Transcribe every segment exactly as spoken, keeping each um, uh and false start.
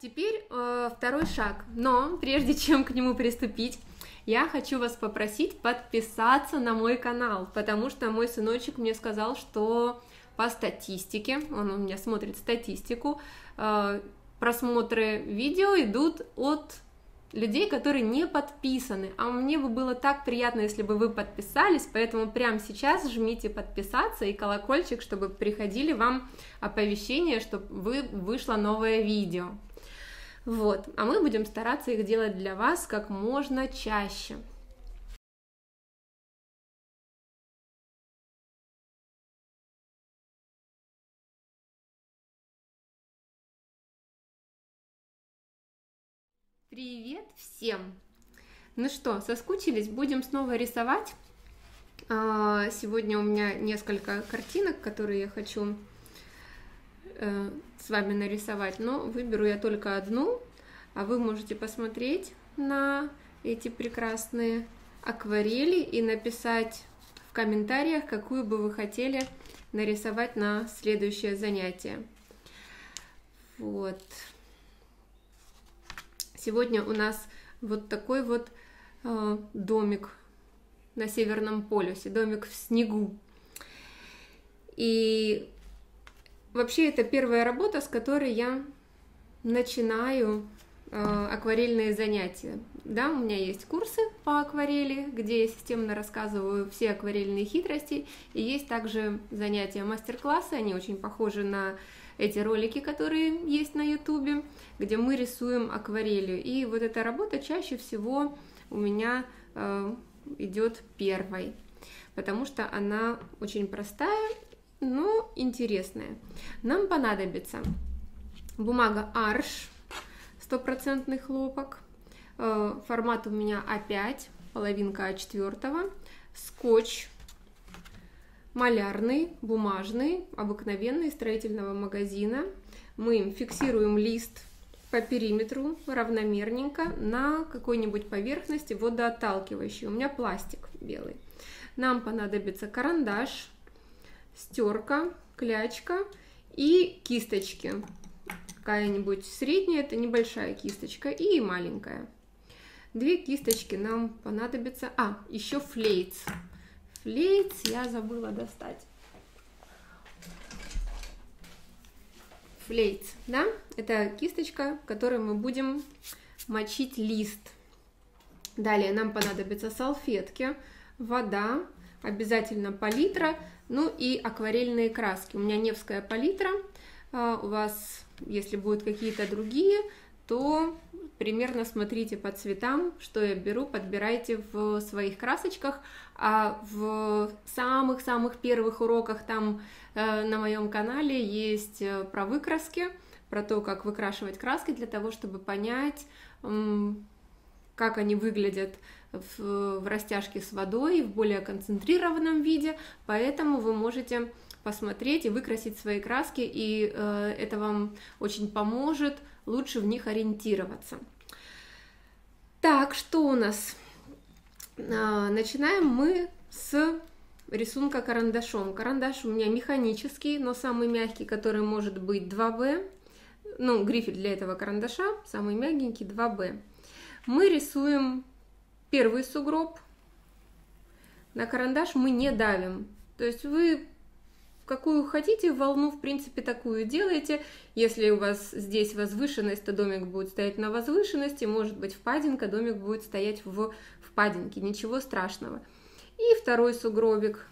Теперь э, второй шаг, но прежде чем к нему приступить, я хочу вас попросить подписаться на мой канал, потому что мой сыночек мне сказал, что по статистике, он у меня смотрит статистику, э, просмотры видео идут от людей, которые не подписаны, а мне бы было так приятно, если бы вы подписались, поэтому прямо сейчас жмите подписаться и колокольчик, чтобы приходили вам оповещения, что вы вышло новое видео. Вот, а мы будем стараться их делать для вас как можно чаще. Привет всем! Ну что, соскучились? Будем снова рисовать. Сегодня у меня несколько картинок, которые я хочу с вами нарисовать, но выберу я только одну, а вы можете посмотреть на эти прекрасные акварели и написать в комментариях, какую бы вы хотели нарисовать на следующее занятие. Вот. Сегодня у нас вот такой вот э, домик на Северном полюсе, домик в снегу. И вообще это первая работа, с которой я начинаю э, акварельные занятия. Да, у меня есть курсы по акварели, где я системно рассказываю все акварельные хитрости, и есть также занятия, мастер-классы, они очень похожи на эти ролики, которые есть на ютубе, где мы рисуем акварелью. И вот эта работа чаще всего у меня э, идет первой, потому что она очень простая, но интересная. Нам понадобится бумага Арш, стопроцентный хлопок, формат у меня а пять, половинка а четыре, скотч малярный, бумажный, обыкновенный, строительного магазина. Мы фиксируем лист по периметру равномерненько на какой-нибудь поверхности водоотталкивающей. У меня пластик белый. Нам понадобится карандаш, стерка, клячка и кисточки. Какая-нибудь средняя, это небольшая кисточка, и маленькая. Две кисточки нам понадобится. А, еще флейц. Флейц я забыла достать. Флейц, да? Это кисточка, которой мы будем мочить лист. Далее нам понадобятся салфетки, вода, обязательно палитра, ну и акварельные краски. У меня Невская палитра, у вас, если будут какие-то другие, то примерно смотрите по цветам, что я беру, подбирайте в своих красочках, а в самых-самых первых уроках там на моем канале есть про выкраски, про то, как выкрашивать краски, для того, чтобы понять, как они выглядят в, в растяжке с водой, в более концентрированном виде, поэтому вы можете посмотреть и выкрасить свои краски, и э, это вам очень поможет лучше в них ориентироваться. Так, что у нас? А, начинаем мы с рисунка карандашом. Карандаш у меня механический, но самый мягкий, который может быть два бэ. Ну, грифель для этого карандаша, самый мягенький два бэ. Мы рисуем первый сугроб. На карандаш мы не давим. То есть вы какую хотите волну, в принципе, такую делаете. Если у вас здесь возвышенность, то домик будет стоять на возвышенности. Может быть, впадинка, домик будет стоять в впадинке. Ничего страшного. И второй сугробик.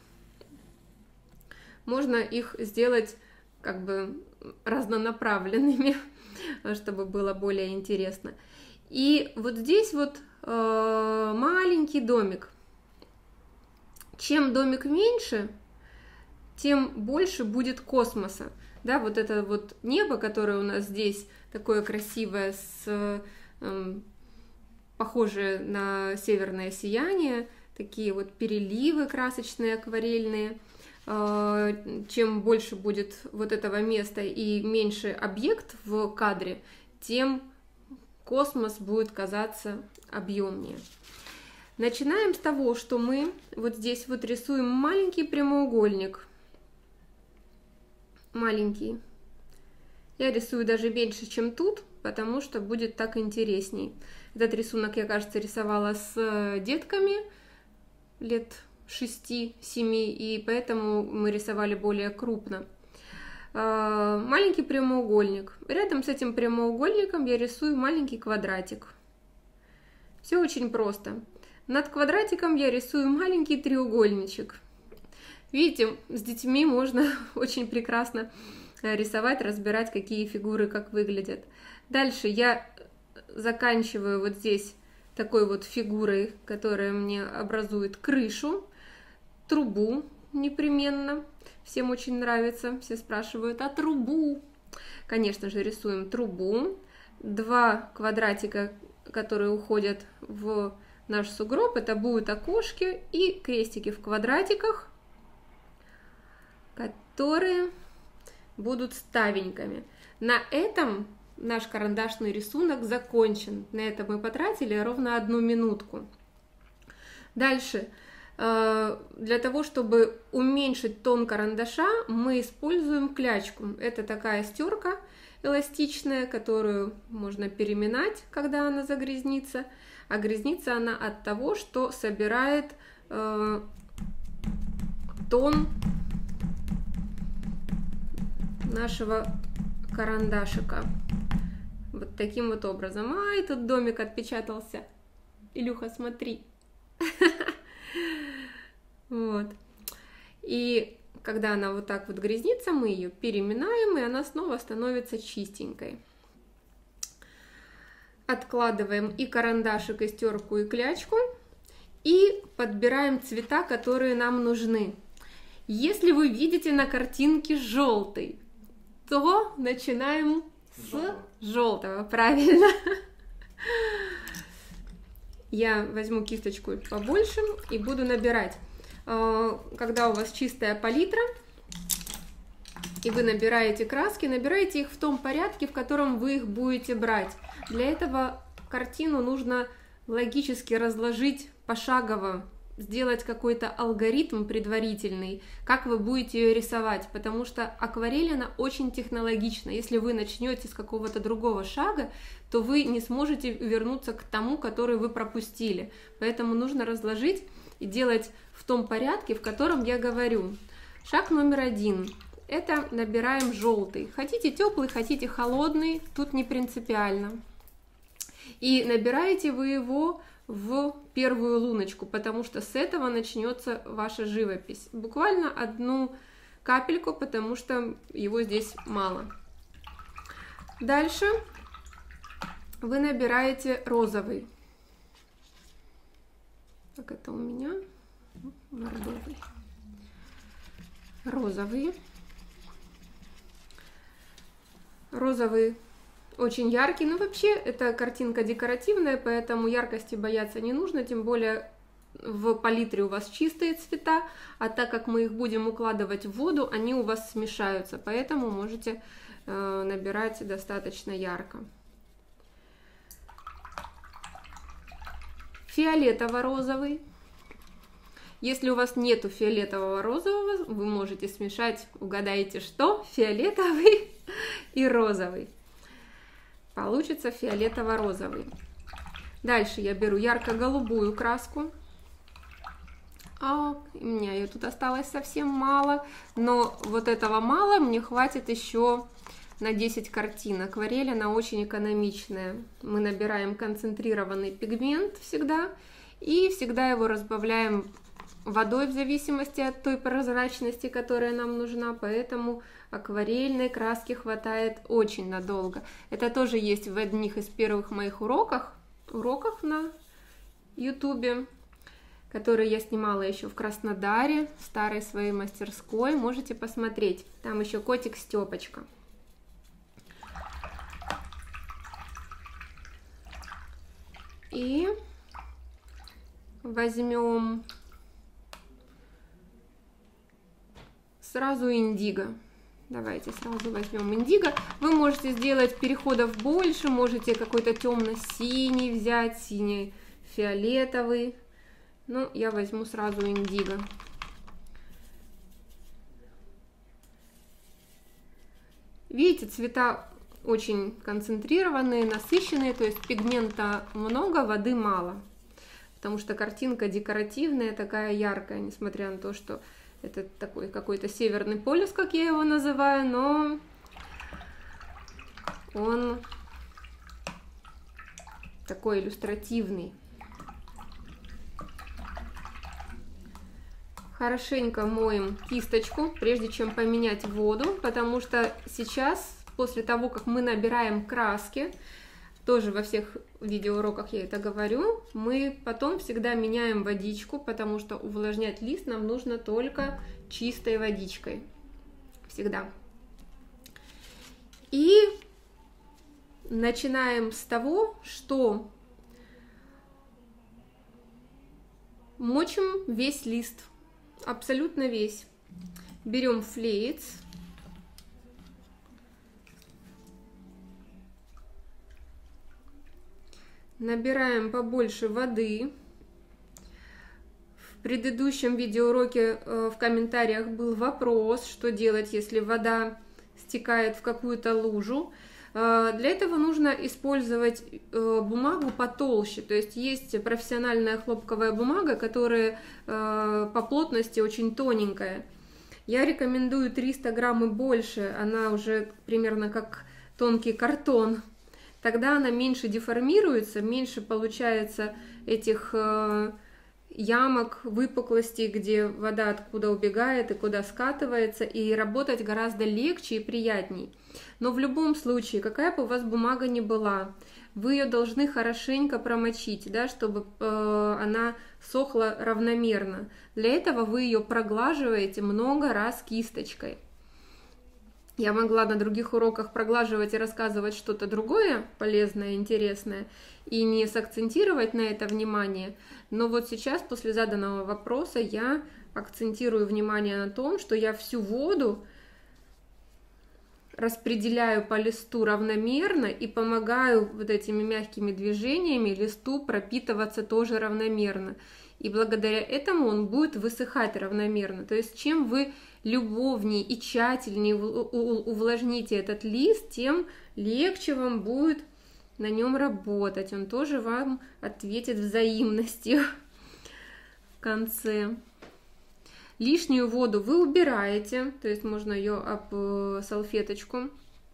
Можно их сделать как бы разнонаправленными, чтобы было более интересно. И вот здесь вот э, маленький домик. Чем домик меньше, тем больше будет космоса. Да, вот это вот небо, которое у нас здесь такое красивое, с, э, похожее на северное сияние, такие вот переливы красочные, акварельные. Э, чем больше будет вот этого места и меньше объект в кадре, тем космос будет казаться объемнее. Начинаем с того, что мы вот здесь вот рисуем маленький прямоугольник. Маленький. Я рисую даже меньше, чем тут, потому что будет так интересней. Этот рисунок я, кажется, рисовала с детками лет шести-семи, и поэтому мы рисовали более крупно. Маленький прямоугольник. Рядом с этим прямоугольником я рисую маленький квадратик. Все очень просто. Над квадратиком я рисую маленький треугольничек. Видите, с детьми можно очень прекрасно рисовать, разбирать, какие фигуры как выглядят. Дальше я заканчиваю вот здесь такой вот фигурой, которая мне образует крышу, трубу непременно. Всем очень нравится, все спрашивают, а трубу? Конечно же, рисуем трубу, два квадратика, которые уходят в наш сугроб, это будут окошки и крестики в квадратиках, которые будут ставеньками. На этом наш карандашный рисунок закончен. На это мы потратили ровно одну минутку. Дальше, для того, чтобы уменьшить тон карандаша, мы используем клячку. Это такая стерка эластичная, которую можно переминать, когда она загрязнится. А грязнится она от того, что собирает э, тон нашего карандашика. Вот таким вот образом. Ай, тут домик отпечатался. Илюха, смотри. Вот. И когда она вот так вот грязнится, мы ее переминаем, и она снова становится чистенькой. Откладываем и карандашик, и стерку, и клячку, и подбираем цвета, которые нам нужны. Если вы видите на картинке желтый, то начинаем с желтого, правильно. Я возьму кисточку побольше и буду набирать. Когда у вас чистая палитра, и вы набираете краски, набирайте их в том порядке, в котором вы их будете брать. Для этого картину нужно логически разложить пошагово, сделать какой-то алгоритм предварительный, как вы будете ее рисовать, потому что акварель, она очень технологична. Если вы начнете с какого-то другого шага, то вы не сможете вернуться к тому, который вы пропустили. Поэтому нужно разложить и делать в том порядке, в котором я говорю. Шаг номер один. Это набираем желтый. Хотите теплый, хотите холодный, тут не принципиально. И набираете вы его в первую луночку, потому что с этого начнется ваша живопись. Буквально одну капельку, потому что его здесь мало. Дальше вы набираете розовый. Так, это у меня бордовый. Розовый. Розовый очень яркий, но вообще эта картинка декоративная, поэтому яркости бояться не нужно, тем более в палитре у вас чистые цвета, а так как мы их будем укладывать в воду, они у вас смешаются, поэтому можете э, набирать достаточно ярко. Фиолетово-розовый. Если у вас нету фиолетового розового, вы можете смешать, угадайте что, фиолетовый и розовый. Получится фиолетово-розовый. Дальше я беру ярко-голубую краску. А, у меня ее тут осталось совсем мало, но вот этого мало, мне хватит еще на десять картин. Акварель, она очень экономичная. Мы набираем концентрированный пигмент всегда, и всегда его разбавляем водой в зависимости от той прозрачности, которая нам нужна, поэтому акварельной краски хватает очень надолго. Это тоже есть в одних из первых моих уроках, уроках на ютубе, которые я снимала еще в Краснодаре, в старой своей мастерской. Можете посмотреть. Там еще котик Степочка. И возьмем сразу индиго. Давайте сразу возьмем индиго. Вы можете сделать переходов больше, можете какой-то темно-синий взять, синий-фиолетовый. Ну, я возьму сразу индиго. Видите, цвета очень концентрированные, насыщенные, то есть пигмента много, воды мало. Потому что картинка декоративная, такая яркая, несмотря на то, что это такой какой-то северный полюс, как я его называю, но он такой иллюстративный. Хорошенько моем кисточку, прежде чем поменять воду, потому что сейчас, после того, как мы набираем краски, тоже во всех видеоуроках я это говорю, мы потом всегда меняем водичку, потому что увлажнять лист нам нужно только чистой водичкой. Всегда. И начинаем с того, что мочим весь лист, абсолютно весь. Берем флеец. Набираем побольше воды. В предыдущем видеоуроке э, в комментариях был вопрос, что делать, если вода стекает в какую-то лужу. Э, для этого нужно использовать э, бумагу потолще. То есть есть профессиональная хлопковая бумага, которая э, по плотности очень тоненькая. Я рекомендую триста грамм и больше. Она уже примерно как тонкий картон. Тогда она меньше деформируется, меньше получается этих э, ямок, выпуклостей, где вода откуда убегает и куда скатывается, и работать гораздо легче и приятней. Но в любом случае, какая бы у вас бумага ни была, вы ее должны хорошенько промочить, да, чтобы э, она сохла равномерно. Для этого вы ее проглаживаете много раз кисточкой. Я могла на других уроках проглаживать и рассказывать что-то другое, полезное, интересное, и не сакцентировать на это внимание. Но вот сейчас, после заданного вопроса, я акцентирую внимание на том, что я всю воду распределяю по листу равномерно и помогаю вот этими мягкими движениями листу пропитываться тоже равномерно. И благодаря этому он будет высыхать равномерно. То есть чем вы любовнее и тщательнее увлажните этот лист, тем легче вам будет на нем работать. Он тоже вам ответит взаимностью в конце. Лишнюю воду вы убираете, то есть можно ее об салфеточку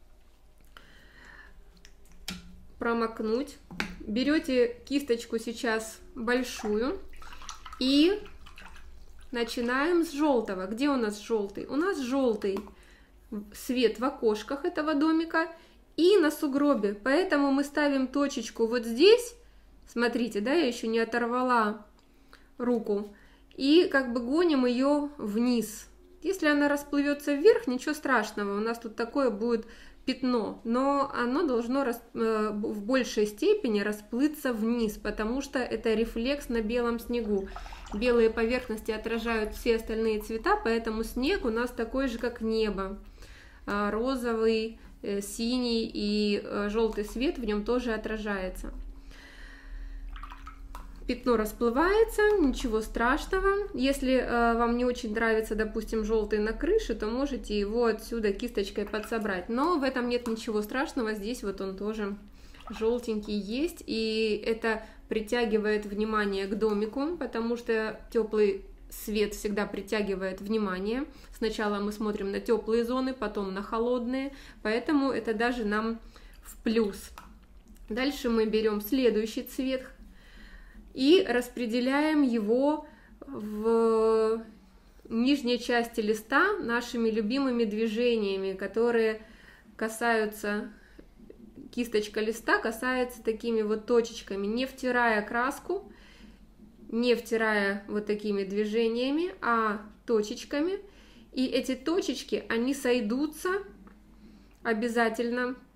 промокнуть. Берете кисточку сейчас большую и начинаем с желтого. Где у нас желтый? У нас желтый свет в окошках этого домика и на сугробе. Поэтому мы ставим точечку вот здесь. Смотрите, да, я еще не оторвала руку. И как бы гоним ее вниз. Если она расплывется вверх, ничего страшного. У нас тут такое будет пятно. Но оно должно рас... в большей степени расплыться вниз, потому что это рефлекс на белом снегу. Белые поверхности отражают все остальные цвета, поэтому снег у нас такой же, как небо. Розовый, синий и желтый свет в нем тоже отражается. Пятно расплывается, ничего страшного. Если э, вам не очень нравится, допустим, желтый на крыше, то можете его отсюда кисточкой подсобрать. Но в этом нет ничего страшного, здесь вот он тоже желтенький есть. И это притягивает внимание к домику, потому что теплый свет всегда притягивает внимание. Сначала мы смотрим на теплые зоны, потом на холодные, поэтому это даже нам в плюс. Дальше мы берем следующий цвет и распределяем его в нижней части листа нашими любимыми движениями, которые касаются, кисточка листа касается такими вот точечками, не втирая краску, не втирая вот такими движениями, а точечками. И эти точечки, они сойдутся обязательно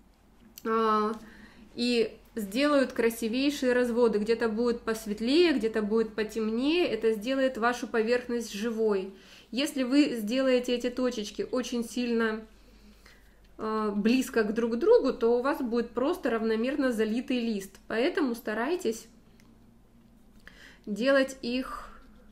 и сделают красивейшие разводы. Где-то будет посветлее, где-то будет потемнее. Это сделает вашу поверхность живой. Если вы сделаете эти точечки очень сильно э, близко к друг другу, то у вас будет просто равномерно залитый лист. Поэтому старайтесь делать их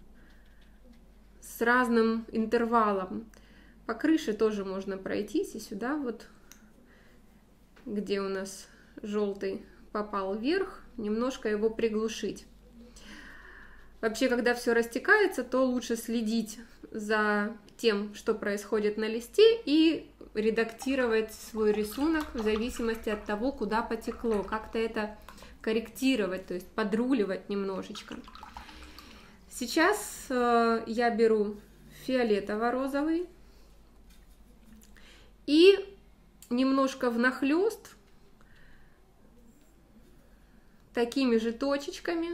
с разным интервалом. По крыше тоже можно пройтись и сюда вот где у нас желтый попал вверх, немножко его приглушить. Вообще, когда все растекается, то лучше следить за тем, что происходит на листе, и редактировать свой рисунок в зависимости от того, куда потекло, как-то это корректировать, то есть подруливать немножечко. Сейчас э, я беру фиолетово-розовый и немножко внахлёст такими же точечками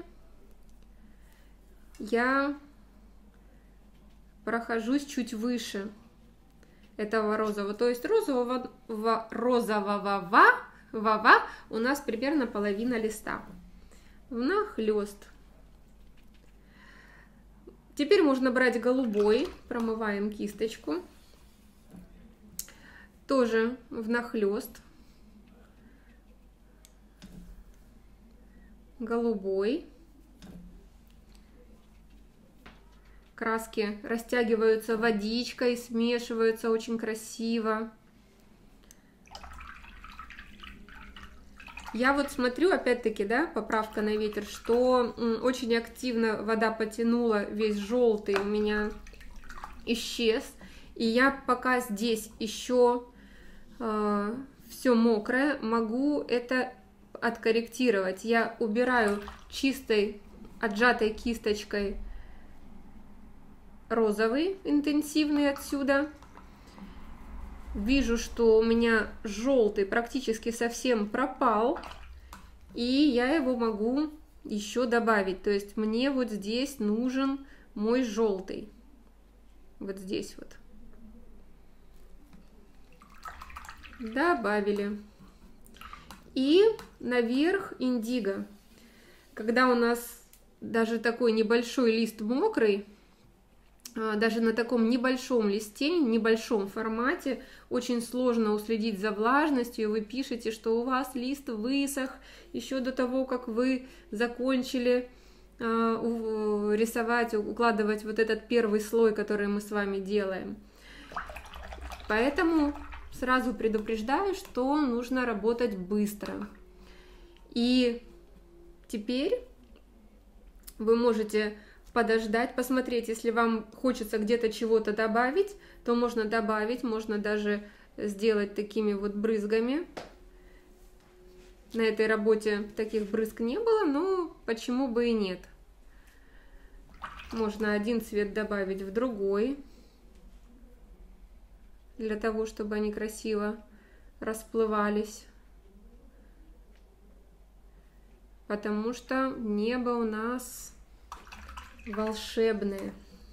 я прохожусь чуть выше этого розового, то есть розового, розового вава у нас примерно половина листа. Внахлёст. Теперь можно брать голубой, промываем кисточку, тоже внахлёст. Голубой. Краски растягиваются водичкой, смешиваются очень красиво. Я вот смотрю, опять-таки, да, поправка на ветер, что очень активно вода потянула, весь желтый у меня исчез. И я пока здесь еще э, все мокрое, могу это откорректировать. Я убираю чистой отжатой кисточкой розовый интенсивный отсюда. Вижу, что у меня желтый практически совсем пропал, и я его могу еще добавить. То есть мне вот здесь нужен мой желтый. Вот здесь вот. Добавили. И наверх индиго. Когда у нас даже такой небольшой лист мокрый, даже на таком небольшом листе, небольшом формате, очень сложно уследить за влажностью, и вы пишете, что у вас лист высох еще до того, как вы закончили э, рисовать, укладывать вот этот первый слой, который мы с вами делаем. Поэтому сразу предупреждаю, что нужно работать быстро. И теперь вы можете подождать, посмотреть, если вам хочется где-то чего-то добавить, то можно добавить, можно даже сделать такими вот брызгами. На этой работе таких брызг не было, но почему бы и нет. Можно один цвет добавить в другой, для того, чтобы они красиво расплывались. Потому что небо у нас волшебное.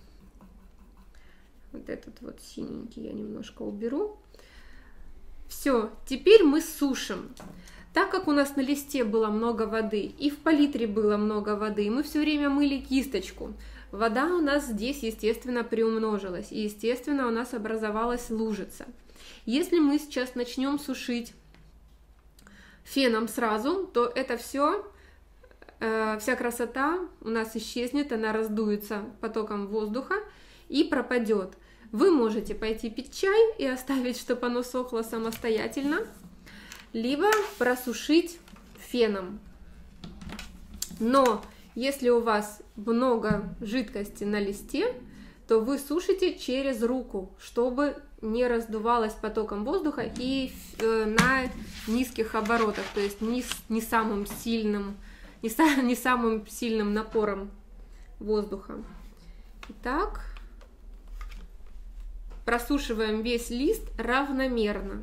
Вот этот вот синенький я немножко уберу. Все, теперь мы сушим. Так как у нас на листе было много воды и в палитре было много воды, мы все время мыли кисточку. Вода у нас здесь, естественно, приумножилась, и, естественно, у нас образовалась лужица. Если мы сейчас начнем сушить феном сразу, то это все, э, вся красота у нас исчезнет, она раздуется потоком воздуха и пропадет. Вы можете пойти пить чай и оставить, чтобы оно сохло самостоятельно, либо просушить феном. Но если у вас много жидкости на листе, то вы сушите через руку, чтобы не раздувалось потоком воздуха и на низких оборотах, то есть не, не самым сильным, не, не самым сильным напором воздуха. Итак, просушиваем весь лист равномерно.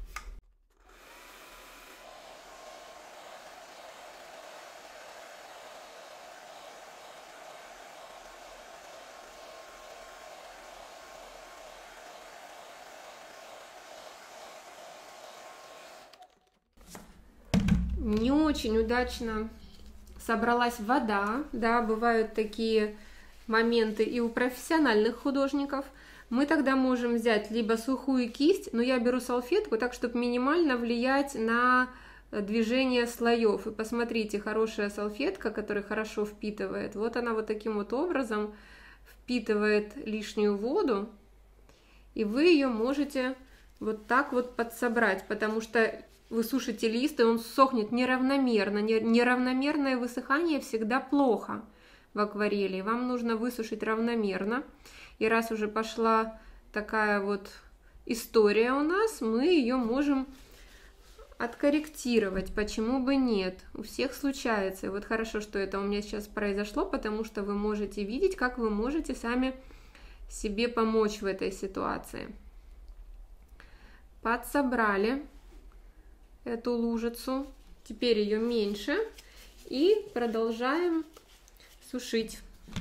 Не очень удачно собралась вода, да, бывают такие моменты и у профессиональных художников. Мы тогда можем взять либо сухую кисть, но я беру салфетку так, чтобы минимально влиять на движение слоев. И посмотрите, хорошая салфетка, которая хорошо впитывает, вот она вот таким вот образом впитывает лишнюю воду, и вы ее можете вот так вот подсобрать, потому что вы сушите лист, и он сохнет неравномерно. Неравномерное высыхание всегда плохо в акварели. Вам нужно высушить равномерно. И раз уже пошла такая вот история у нас, мы ее можем откорректировать. Почему бы нет? У всех случается. И вот хорошо, что это у меня сейчас произошло, потому что вы можете видеть, как вы можете сами себе помочь в этой ситуации. Подсобрали эту лужицу, теперь ее меньше, и продолжаем сушить.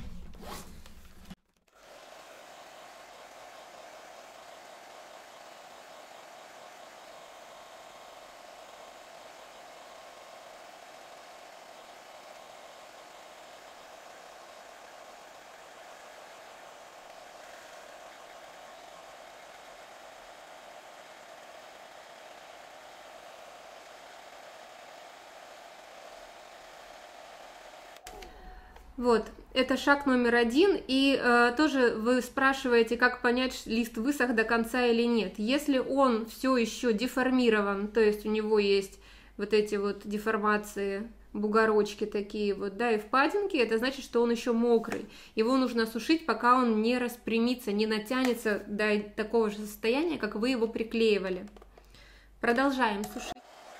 Вот, это шаг номер один, и э, тоже вы спрашиваете, как понять, лист высох до конца или нет. Если он все еще деформирован, то есть у него есть вот эти вот деформации, бугорочки такие вот, да, и впадинки, это значит, что он еще мокрый. Его нужно сушить, пока он не распрямится, не натянется до такого же состояния, как вы его приклеивали. Продолжаем сушить.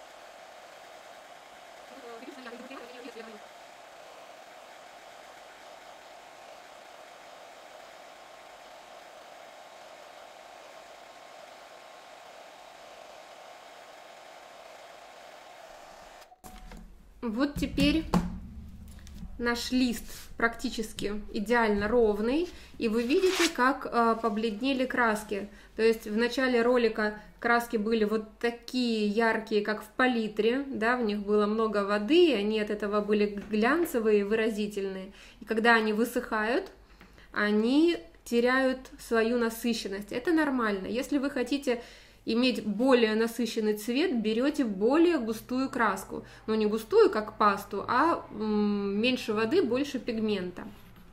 Вот теперь наш лист практически идеально ровный, и вы видите, как э, побледнели краски. То есть в начале ролика краски были вот такие яркие, как в палитре, да, в них было много воды, и они от этого были глянцевые, выразительные. И когда они высыхают, они теряют свою насыщенность. Это нормально. Если вы хотите иметь более насыщенный цвет, берете более густую краску. Ну, не густую, как пасту, а м, меньше воды, больше пигмента.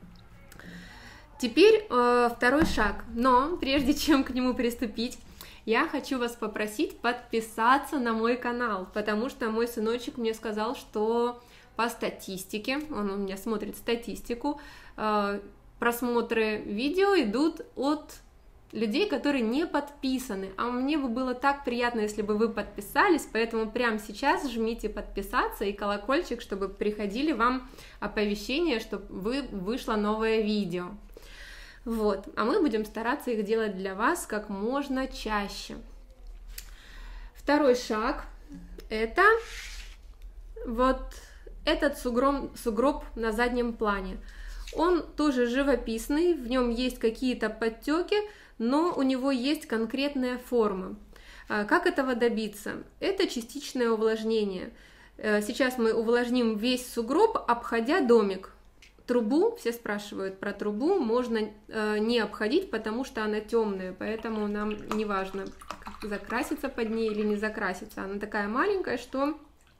Теперь э, второй шаг. Но прежде чем к нему приступить, я хочу вас попросить подписаться на мой канал, потому что мой сыночек мне сказал, что по статистике, он у меня смотрит статистику, э, просмотры видео идут от людей, которые не подписаны, а мне бы было так приятно, если бы вы подписались, поэтому прямо сейчас жмите подписаться и колокольчик, чтобы приходили вам оповещения, чтобы вы вышло новое видео. Вот, а мы будем стараться их делать для вас как можно чаще. Второй шаг – это вот этот сугроб, сугроб на заднем плане. Он тоже живописный, в нем есть какие-то подтеки, но у него есть конкретная форма. Как этого добиться? Это частичное увлажнение. Сейчас мы увлажним весь сугроб, обходя домик. Трубу, все спрашивают про трубу, можно не обходить, потому что она темная, поэтому нам не важно, закраситься под ней или не закраситься. Она такая маленькая, что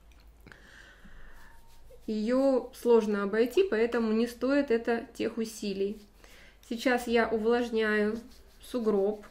ее сложно обойти, поэтому не стоит это тех усилий. Сейчас я увлажняю сугроб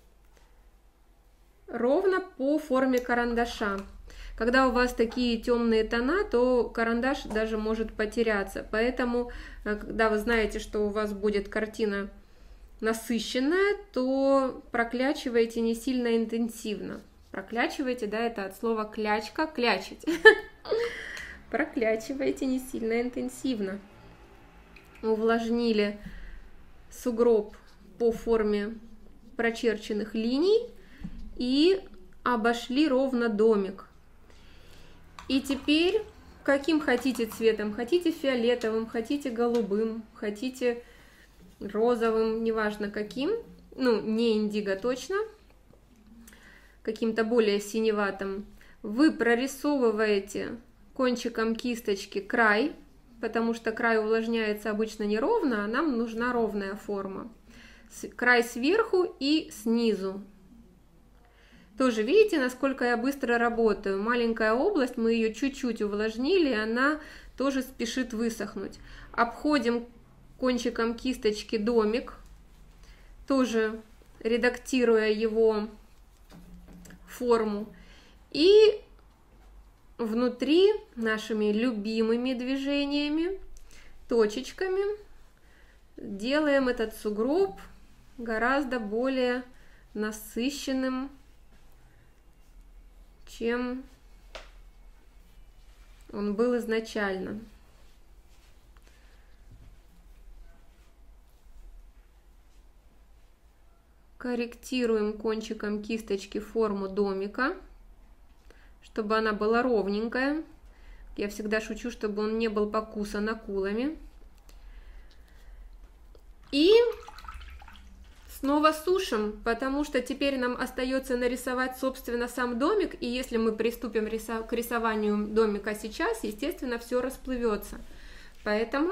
ровно по форме карандаша. Когда у вас такие темные тона, то карандаш даже может потеряться. Поэтому, когда вы знаете, что у вас будет картина насыщенная, то проклячивайте не сильно интенсивно. Проклячивайте, да, это от слова клячка, клячить. Проклячивайте не сильно интенсивно. Увлажнили сугроб по форме прочерченных линий и обошли ровно домик. И теперь каким хотите цветом, хотите фиолетовым, хотите голубым, хотите розовым, неважно каким, ну не индиго точно, каким-то более синеватым, вы прорисовываете кончиком кисточки край, потому что край увлажняется обычно неровно, а нам нужна ровная форма. Край сверху и снизу. Тоже видите, насколько я быстро работаю. Маленькая область, мы ее чуть-чуть увлажнили, и она тоже спешит высохнуть. Обходим кончиком кисточки домик, тоже редактируя его форму. И внутри нашими любимыми движениями, точечками, делаем этот сугроб гораздо более насыщенным, чем он был изначально. Корректируем кончиком кисточки форму домика, чтобы она была ровненькая. Я всегда шучу, чтобы он не был покусан акулами. И снова сушим, потому что теперь нам остается нарисовать, собственно, сам домик. И если мы приступим к рисованию домика сейчас, естественно, все расплывется. Поэтому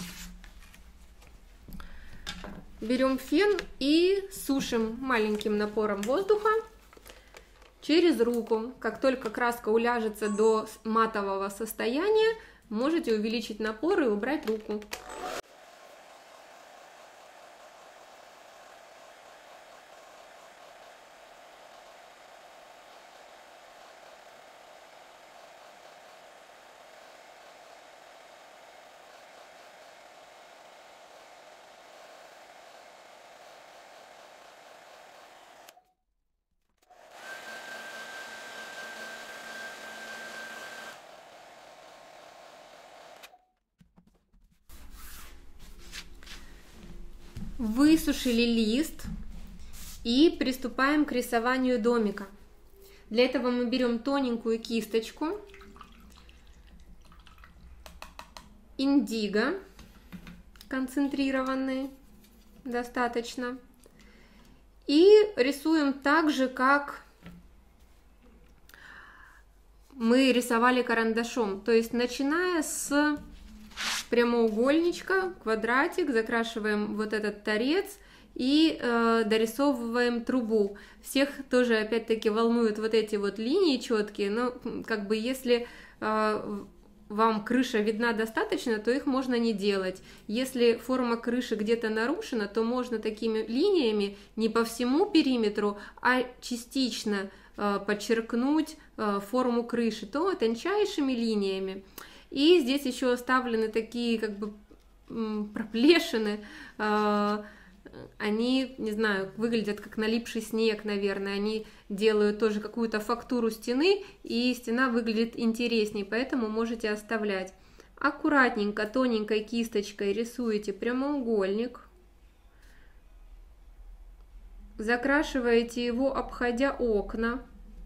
берем фен и сушим маленьким напором воздуха через руку. Как только краска уляжется до матового состояния, можете увеличить напор и убрать руку. Высушили лист и приступаем к рисованию домика. Для этого мы берем тоненькую кисточку индиго, концентрированный достаточно, и рисуем так же, как мы рисовали карандашом, то есть начиная с прямоугольничка, квадратик, закрашиваем вот этот торец и э, дорисовываем трубу. Всех тоже опять-таки волнуют вот эти вот линии четкие, но как бы если э, вам крыша видна достаточно, то их можно не делать. Если форма крыши где-то нарушена, то можно такими линиями не по всему периметру, а частично э, подчеркнуть э, форму крыши, то тончайшими линиями. И здесь еще оставлены такие как бы проплешины, они, не знаю, выглядят как налипший снег, наверное, они делают тоже какую-то фактуру стены, и стена выглядит интересней, поэтому можете оставлять. Аккуратненько, тоненькой кисточкой рисуете прямоугольник, закрашиваете его, обходя окна.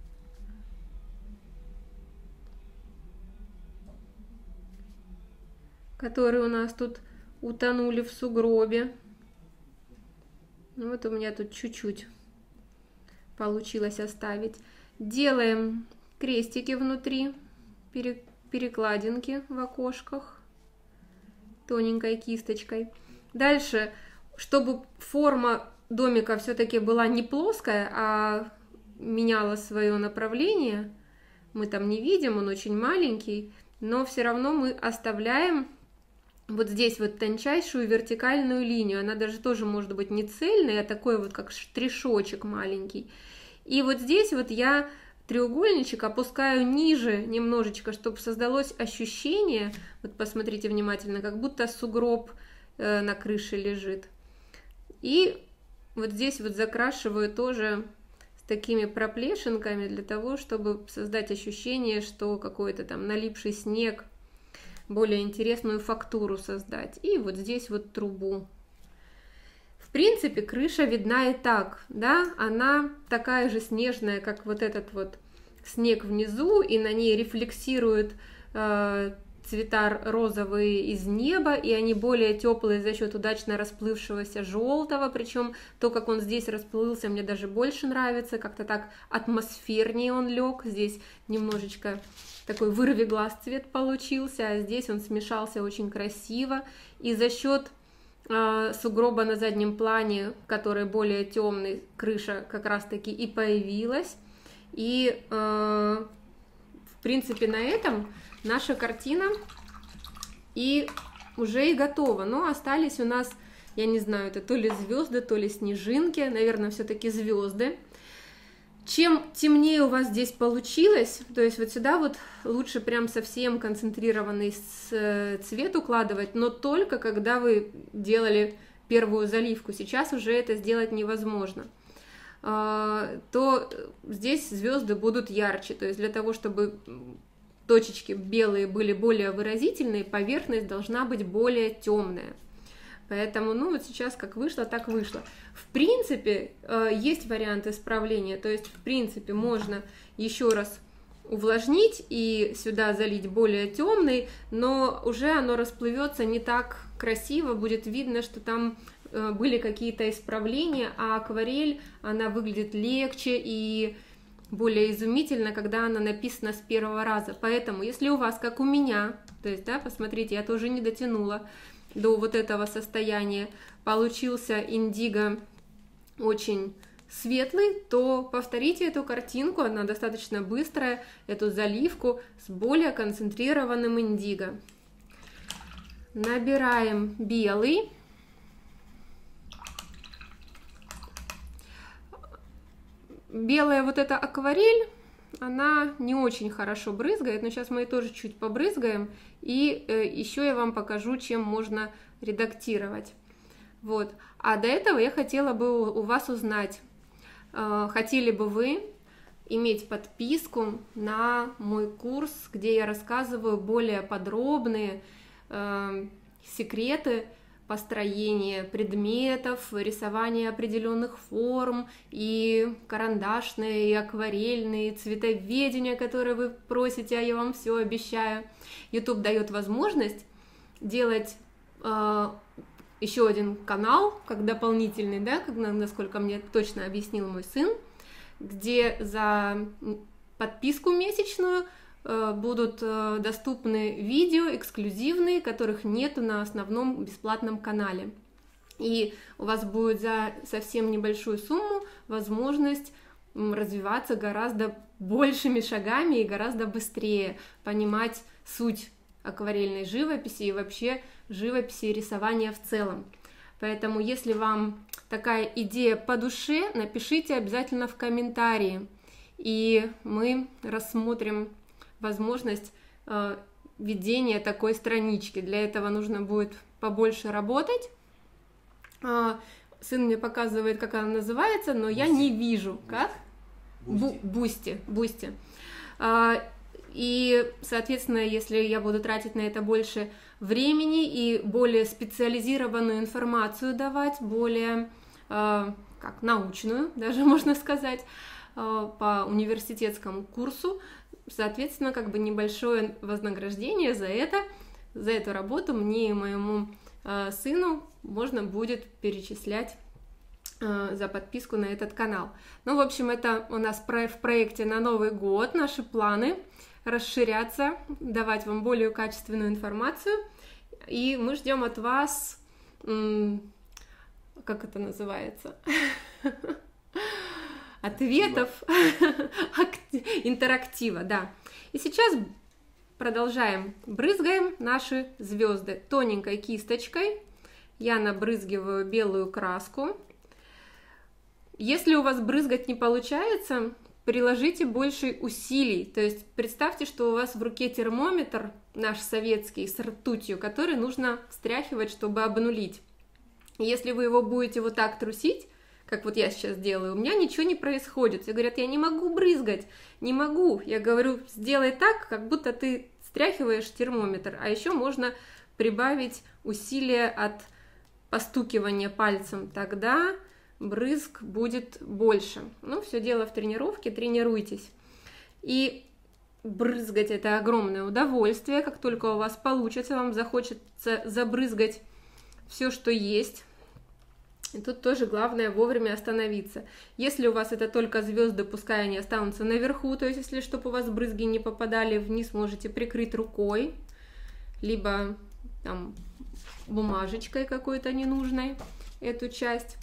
Которые у нас тут утонули в сугробе. Вот у меня тут чуть-чуть получилось оставить. Делаем крестики внутри, перекладинки в окошках тоненькой кисточкой. Дальше, чтобы форма домика все-таки была не плоская, а меняла свое направление, мы там не видим, он очень маленький, но все равно мы оставляем вот здесь вот тончайшую вертикальную линию. Она даже тоже может быть не цельная, а такой вот как штришочек маленький. И вот здесь вот я треугольничек опускаю ниже немножечко, чтобы создалось ощущение, вот посмотрите внимательно, как будто сугроб э, на крыше лежит. И вот здесь вот закрашиваю тоже с такими проплешинками для того, чтобы создать ощущение, что какой-то там налипший снег, более интересную фактуру создать. И вот здесь вот трубу. В принципе, крыша видна и так, да, она такая же снежная, как вот этот вот снег внизу, и на ней рефлексируют э, цвета розовые из неба, и они более теплые за счет удачно расплывшегося желтого, причем то, как он здесь расплылся, мне даже больше нравится, как-то так атмосфернее он лег, здесь немножечко такой вырви глаз цвет получился, а здесь он смешался очень красиво, и за счет э, сугроба на заднем плане, который более темный, крыша как раз таки и появилась, и э, в принципе на этом наша картина и уже и готова, но остались у нас, я не знаю, это то ли звезды, то ли снежинки, наверное, все-таки звезды. Чем темнее у вас здесь получилось, то есть вот сюда вот лучше прям совсем концентрированный цвет укладывать, но только когда вы делали первую заливку. Сейчас уже это сделать невозможно. То здесь звезды будут ярче, то есть для того, чтобы точечки белые были более выразительные, поверхность должна быть более темная. Поэтому, ну вот сейчас как вышло, так вышло. В принципе, есть вариант исправления, то есть в принципе можно еще раз увлажнить и сюда залить более темный, но уже оно расплывется не так красиво, будет видно, что там были какие-то исправления, а акварель, она выглядит легче и более изумительно, когда она написана с первого раза. Поэтому, если у вас, как у меня, то есть, да, посмотрите, я тоже не дотянула до вот этого состояния, получился индиго очень светлый, то повторите эту картинку, она достаточно быстрая, эту заливку с более концентрированным индиго. Набираем белый. Белая вот эта акварель, она не очень хорошо брызгает, но сейчас мы ее тоже чуть побрызгаем, и э, еще я вам покажу, чем можно редактировать. Вот. А до этого я хотела бы у, у вас узнать, э, хотели бы вы иметь подписку на мой курс, где я рассказываю более подробные э, секреты построение предметов, рисование определенных форм, и карандашные, и акварельные, и цветоведение, которое вы просите, а я вам все обещаю. YouTube дает возможность делать э, еще один канал, как дополнительный, да, как, насколько мне точно объяснил мой сын, где за подписку месячную будут доступны видео эксклюзивные, которых нету на основном бесплатном канале. И у вас будет за совсем небольшую сумму возможность развиваться гораздо большими шагами и гораздо быстрее, понимать суть акварельной живописи и вообще живописи и рисования в целом. Поэтому, если вам такая идея по душе, напишите обязательно в комментарии, и мы рассмотрим возможность э, ведения такой странички. Для этого нужно будет побольше работать. Э, сын мне показывает, как она называется, но Бусти. Я не вижу. Как? Бусти. Бусти. Бусти. Э, и, соответственно, если я буду тратить на это больше времени и более специализированную информацию давать, более э, как научную, даже можно сказать, э, по университетскому курсу, соответственно, как бы небольшое вознаграждение за это, за эту работу мне и моему э, сыну можно будет перечислять э, за подписку на этот канал. Ну, в общем, это у нас про в проекте на Новый год, наши планы расширяться, давать вам более качественную информацию, и мы ждем от вас, как это называется, ответов, интерактива, да. И сейчас продолжаем, брызгаем наши звезды тоненькой кисточкой. Я набрызгиваю белую краску. Если у вас брызгать не получается, приложите больше усилий. То есть представьте, что у вас в руке термометр, наш советский, с ртутью, который нужно встряхивать, чтобы обнулить. Если вы его будете вот так трусить, как вот я сейчас делаю, у меня ничего не происходит. Все говорят, я не могу брызгать, не могу. Я говорю, сделай так, как будто ты стряхиваешь термометр. А еще можно прибавить усилия от постукивания пальцем, тогда брызг будет больше. Ну, все дело в тренировке, тренируйтесь. И брызгать — это огромное удовольствие. Как только у вас получится, вам захочется забрызгать все, что есть. И тут тоже главное вовремя остановиться. Если у вас это только звезды, пускай они останутся наверху, то есть если чтобы у вас брызги не попадали вниз, можете прикрыть рукой, либо там бумажечкой какой-то ненужной эту часть.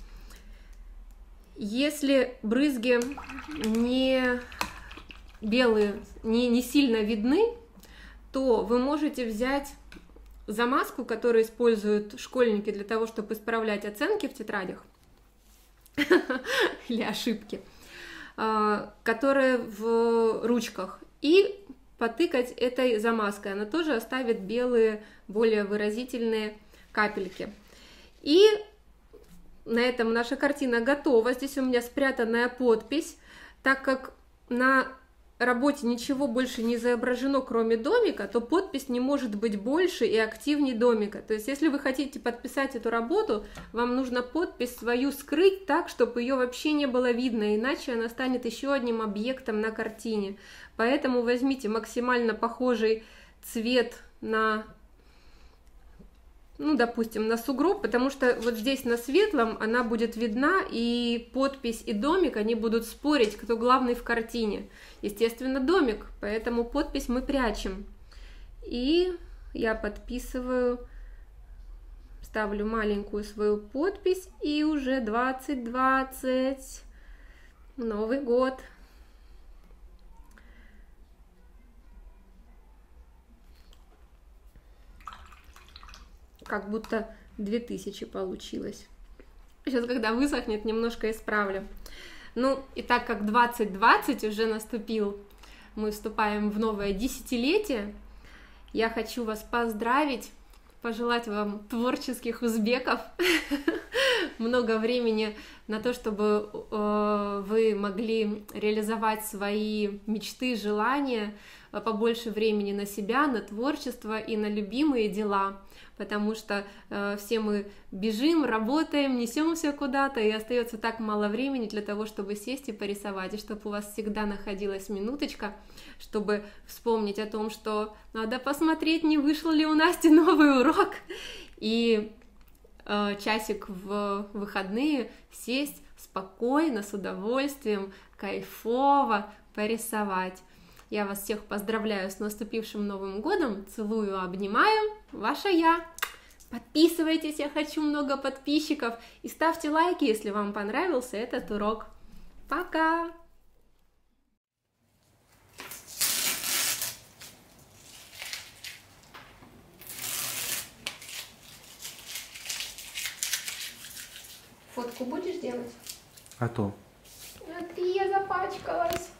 Если брызги не белые, не, не сильно видны, то вы можете взять замазку, которую используют школьники для того, чтобы исправлять оценки в тетрадях или ошибки. которые в ручках, и потыкать этой замазкой. Она тоже оставит белые, более выразительные капельки. И на этом наша картина готова. Здесь у меня спрятанная подпись, так как на работе ничего больше не изображено, кроме домика, то подпись не может быть больше и активнее домика. То есть, если вы хотите подписать эту работу, вам нужно подпись свою скрыть так, чтобы ее вообще не было видно, иначе она станет еще одним объектом на картине. Поэтому возьмите максимально похожий цвет на, ну, допустим, на сугроб, потому что вот здесь на светлом она будет видна, и подпись и домик, они будут спорить, кто главный в картине. Естественно, домик, поэтому подпись мы прячем. И я подписываю, ставлю маленькую свою подпись, и уже двадцать двадцать, Новый год. Как будто две тысячи получилось. Сейчас, когда высохнет, немножко исправлю. Ну, и так как двадцать двадцать уже наступил, мы вступаем в новое десятилетие, я хочу вас поздравить, пожелать вам творческих узбеков, много времени на то, чтобы э, вы могли реализовать свои мечты, желания, побольше времени на себя, на творчество и на любимые дела, потому что э, все мы бежим, работаем, несемся куда-то, и остается так мало времени для того, чтобы сесть и порисовать, и чтобы у вас всегда находилась минуточка, чтобы вспомнить о том, что надо посмотреть, не вышел ли у Насти новый урок, и э, часик в выходные сесть спокойно, с удовольствием, кайфово порисовать. Я вас всех поздравляю с наступившим Новым годом, целую, обнимаю, ваша Я. Подписывайтесь, я хочу много подписчиков, и ставьте лайки, если вам понравился этот урок. Пока! Фотку будешь делать? А то. Смотри, я запачкалась.